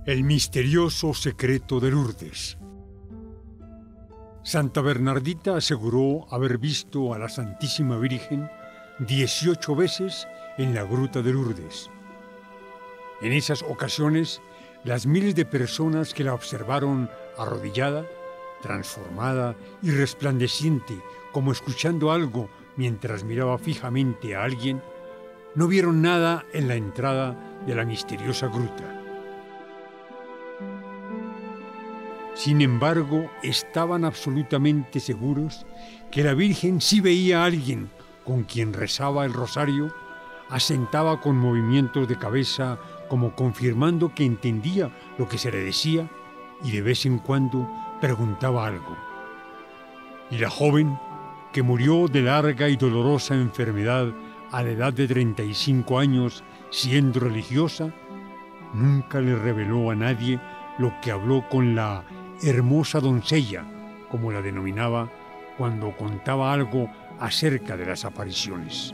El misterioso secreto de Lourdes. Santa Bernardita aseguró haber visto a la Santísima Virgen 18 veces en la gruta de Lourdes. En esas ocasiones, las miles de personas que la observaron arrodillada, transformada y resplandeciente, como escuchando algo mientras miraba fijamente a alguien, no vieron nada en la entrada de la misteriosa gruta. Sin embargo, estaban absolutamente seguros que la Virgen sí veía a alguien con quien rezaba el rosario, asentaba con movimientos de cabeza como confirmando que entendía lo que se le decía y de vez en cuando preguntaba algo. Y la joven, que murió de larga y dolorosa enfermedad a la edad de 35 años siendo religiosa, nunca le reveló a nadie lo que habló con la hermosa doncella, como la denominaba, cuando contaba algo acerca de las apariciones.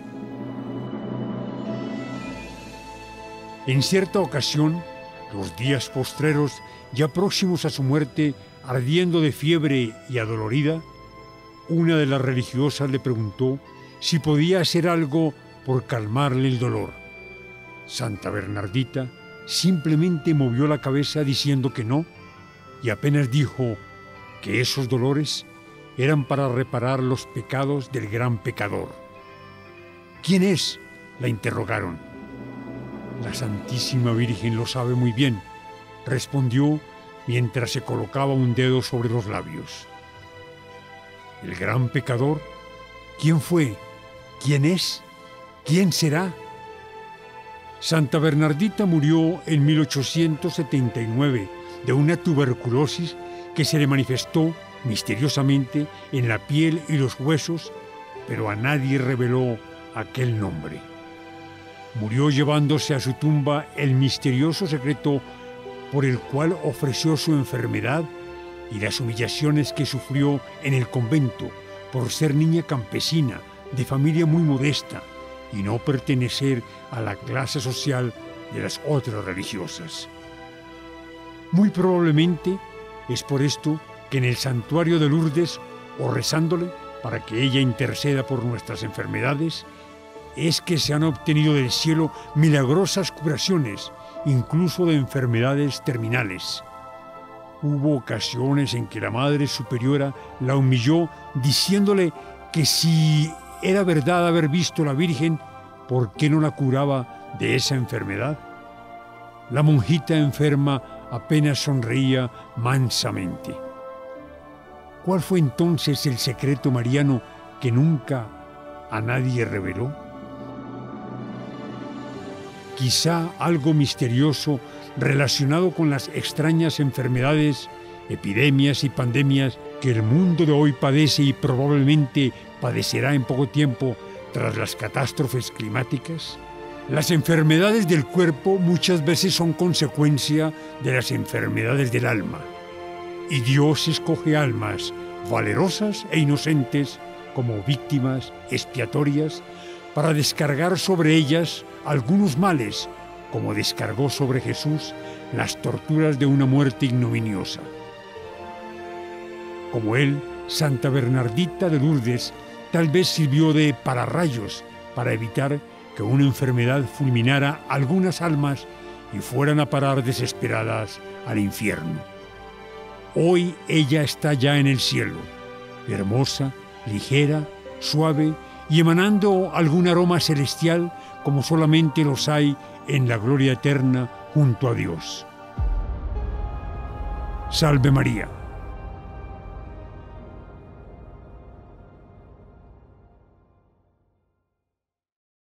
En cierta ocasión, los días postreros, ya próximos a su muerte, ardiendo de fiebre y adolorida, una de las religiosas le preguntó si podía hacer algo por calmarle el dolor. Santa Bernardita simplemente movió la cabeza diciendo que no, y apenas dijo que esos dolores eran para reparar los pecados del gran pecador. ¿Quién es?, la interrogaron. La Santísima Virgen lo sabe muy bien, respondió mientras se colocaba un dedo sobre los labios. ¿El gran pecador? ¿Quién fue? ¿Quién es? ¿Quién será? Santa Bernardita murió en 1879 de una tuberculosis que se le manifestó misteriosamente en la piel y los huesos, pero a nadie reveló aquel nombre. Murió llevándose a su tumba el misterioso secreto por el cual ofreció su enfermedad y las humillaciones que sufrió en el convento por ser niña campesina, de familia muy modesta y no pertenecer a la clase social de las otras religiosas. Muy probablemente es por esto que en el santuario de Lourdes, o rezándole para que ella interceda por nuestras enfermedades, es que se han obtenido del cielo milagrosas curaciones, incluso de enfermedades terminales. Hubo ocasiones en que la Madre Superiora la humilló diciéndole que si era verdad haber visto a la Virgen, ¿por qué no la curaba de esa enfermedad? La monjita enferma apenas sonreía mansamente. ¿Cuál fue entonces el secreto mariano que nunca a nadie reveló? Quizá algo misterioso relacionado con las extrañas enfermedades, epidemias y pandemias que el mundo de hoy padece y probablemente padecerá en poco tiempo tras las catástrofes climáticas. Las enfermedades del cuerpo muchas veces son consecuencia de las enfermedades del alma. Y Dios escoge almas valerosas e inocentes como víctimas expiatorias para descargar sobre ellas algunos males, como descargó sobre Jesús las torturas de una muerte ignominiosa. Como él, Santa Bernardita de Lourdes tal vez sirvió de pararrayos para evitar que una enfermedad fulminara algunas almas y fueran a parar desesperadas al infierno. Hoy ella está ya en el cielo, hermosa, ligera, suave y emanando algún aroma celestial como solamente los hay en la gloria eterna junto a Dios. Salve María.